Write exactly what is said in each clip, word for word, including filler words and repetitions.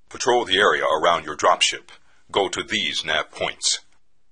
Patrol the area around your dropship. Go to these nav points.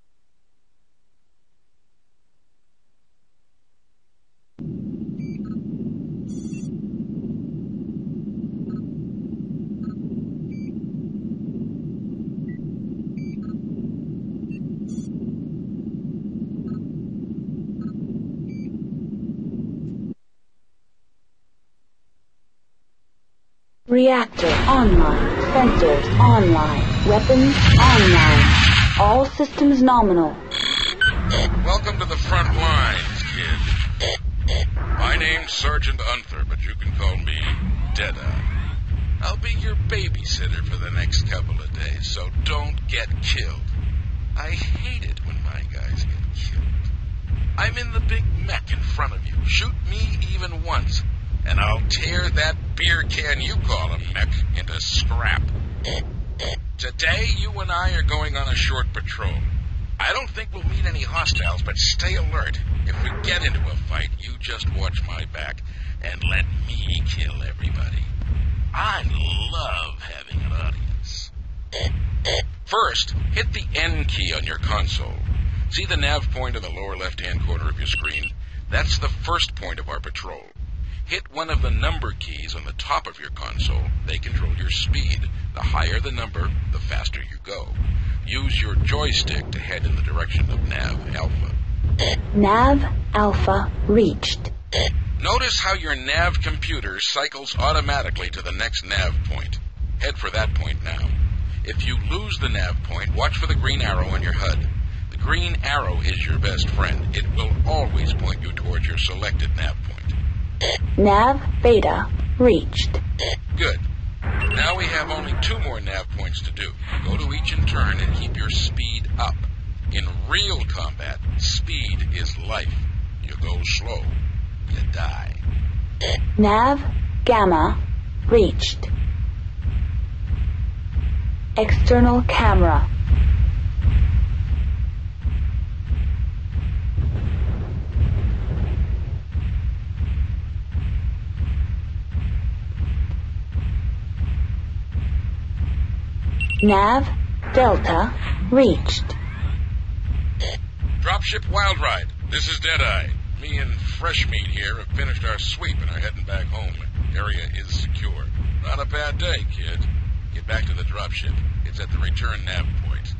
Reactor online. Sensors online. Weapons online. All systems nominal. Welcome to the front lines, kid. My name's Sergeant Unther, but you can call me Deadeye. I'll be your babysitter for the next couple of days, so don't get killed. I hate it when my guys get killed. I'm in the big mech in front of you. Shoot me even once, and I'll tear that beer can you call a mech into scrap. Today, you and I are going on a short patrol. I don't think we'll meet any hostiles, but stay alert. If we get into a fight, you just watch my back and let me kill everybody. I love having an audience. First, hit the N key on your console. See the nav point in the lower left-hand corner of your screen? That's the first point of our patrol. Hit one of the number keys on the top of your console. They control your speed. The higher the number, the faster you go. Use your joystick to head in the direction of Nav Alpha. Nav Alpha reached. Notice how your nav computer cycles automatically to the next nav point. Head for that point now. If you lose the nav point, watch for the green arrow on your H U D. The green arrow is your best friend. It will always point you towards your selected nav point. Nav Beta reached. Good. Now we have only two more nav points to do. Go to each in turn and keep your speed up. In real combat, speed is life. You go slow, you die. Nav Gamma reached. External camera. Nav Delta reached. Dropship Wild Ride, this is Deadeye. Me and Fresh Meat here have finished our sweep and are heading back home. Area is secure. Not a bad day, kid. Get back to the dropship. It's at the return nav point.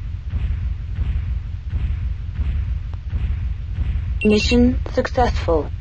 Mission successful.